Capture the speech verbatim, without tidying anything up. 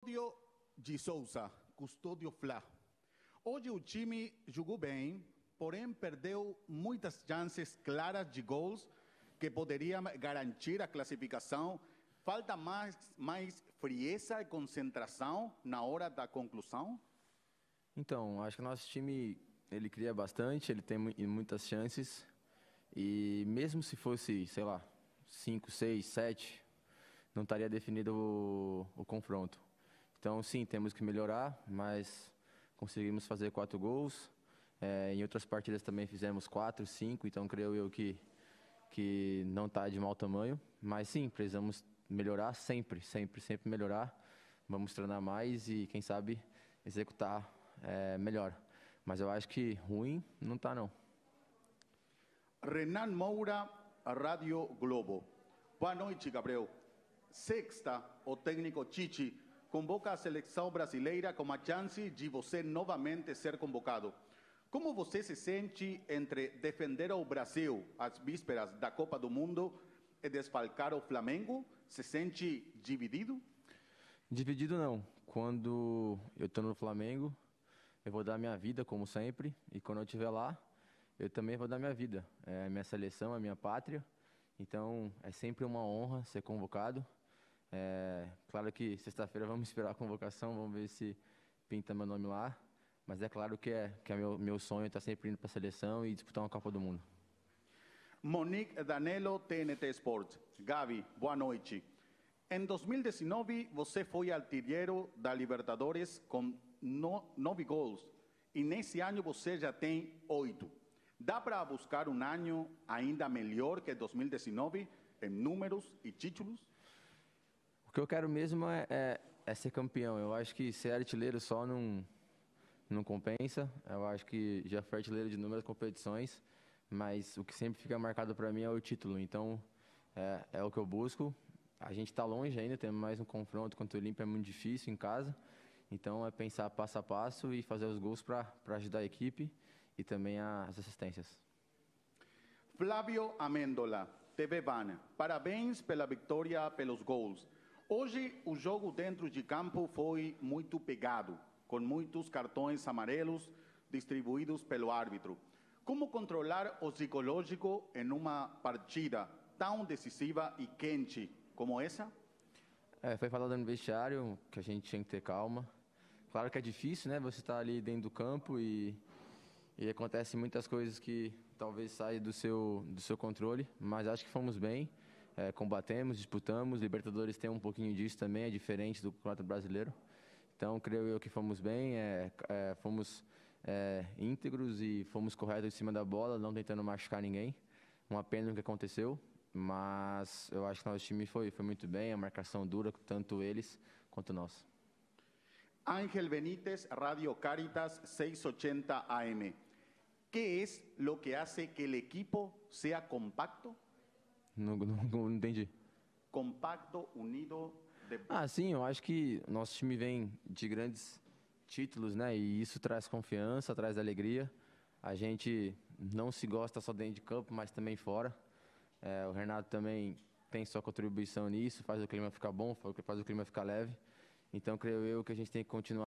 Custódio de Souza, Custódio Fla. Hoje o time jogou bem, porém perdeu muitas chances claras de gols que poderiam garantir a classificação. Falta mais, mais frieza e concentração na hora da conclusão? Então, acho que o nosso time, ele cria bastante, ele tem mu- muitas chances. E mesmo se fosse, sei lá, cinco, seis, sete, não estaria definido o, o confronto. Então, sim, temos que melhorar, mas conseguimos fazer quatro gols. É, em outras partidas também fizemos quatro, cinco, então creio eu que, que não está de mau tamanho. Mas sim, precisamos melhorar sempre, sempre, sempre melhorar. Vamos treinar mais e, quem sabe, executar é, melhor. Mas eu acho que ruim não está, não. Renan Moura, Rádio Globo. Boa noite, Gabriel. Sexta, o técnico Chichi convoca a seleção brasileira com a chance de você novamente ser convocado. Como você se sente entre defender o Brasil às vísperas da Copa do Mundo e desfalcar o Flamengo? Se sente dividido? Dividido não. Quando eu estou no Flamengo, eu vou dar minha vida, como sempre. E quando eu estiver lá, eu também vou dar minha vida. É a minha seleção, é a minha pátria. Então, é sempre uma honra ser convocado. É, claro que sexta-feira vamos esperar a convocação, vamos ver se pinta meu nome lá. Mas é claro que é, que é meu, meu sonho estar sempre indo para a seleção e disputar uma Copa do Mundo. Monique Danelo, T N T Sports. Gabi, boa noite. Em dois mil e dezenove, você foi artilheiro da Libertadores com no, nove gols. E nesse ano você já tem oito. Dá para buscar um ano ainda melhor que dois mil e dezenove em números e títulos? O que eu quero mesmo é, é, é ser campeão. Eu acho que ser artilheiro só não, não compensa. Eu acho que já fui artilheiro de inúmeras competições, mas o que sempre fica marcado para mim é o título. Então, é, é o que eu busco. A gente está longe ainda, temos mais um confronto contra o Olímpia, é muito difícil em casa. Então, é pensar passo a passo e fazer os gols para ajudar a equipe e também as assistências. Flávio Amêndola, T V Ban. Parabéns pela vitória, pelos gols. Hoje, o jogo dentro de campo foi muito pegado, com muitos cartões amarelos distribuídos pelo árbitro. Como controlar o psicológico em uma partida tão decisiva e quente como essa? É, foi falado no vestiário que a gente tinha que ter calma. Claro que é difícil, né? Você está ali dentro do campo e, e acontecem muitas coisas que talvez saiam do seu, do seu controle, mas acho que fomos bem. É, combatemos, disputamos. Libertadores tem um pouquinho disso também, é diferente do Campeonato Brasileiro. Então, creio eu que fomos bem, é, é, fomos é, íntegros e fomos corretos em cima da bola, não tentando machucar ninguém. Uma pena o que aconteceu, mas eu acho que nosso time foi, foi muito bem, a marcação dura, tanto eles quanto nós. Ángel Benítez, Radio Caritas seiscentos e ochenta A M. ¿Qué es lo que hace que el equipo sea compacto? Não, não, não entendi. Compacto, unido, de... Ah, sim, eu acho que o nosso time vem de grandes títulos, né? E isso traz confiança, traz alegria. A gente não se gosta só dentro de campo, mas também fora. É, o Renato também tem sua contribuição nisso, faz o clima ficar bom, faz o clima ficar leve. Então, creio eu que a gente tem que continuar